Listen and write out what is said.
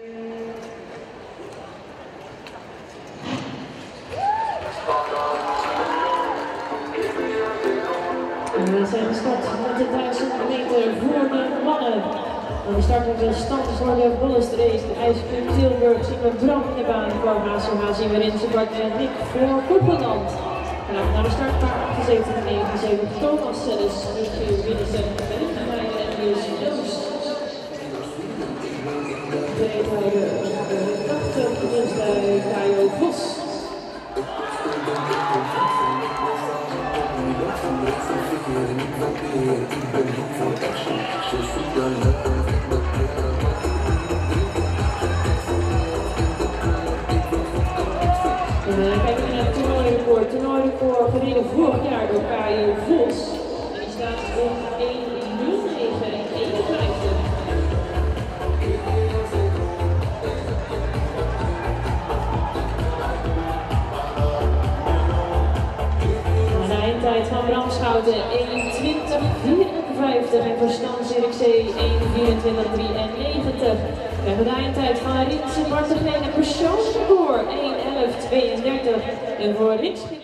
We zijn gestart met de 1000 meter voor de mannen. Dan starten we stand voor de Bollesrace, de IJsclub Tilburg. Zien we Bram in de baan voor HCH, zien we Rinsenbart en Nick voor Koppeland. Vanaf naar de startpaar 78-79, Thomas Selles, Michiel Winnesen, Belinda Meijer en Niels Joost. Tweede de 80 winstbui Kajo Vos. Kijken we naar het toernooirecord. Toernooirecord gereden vorig jaar door Kajo Vos. En die staat op 1:09:51. De eindtijd van Bram Schouten 1:20:54 en voor Stan Zierikzee 1:24:93. We hebben de eindtijd van Rinsenbart een persoonlijk record 1:11:32 en voor Rinsenbart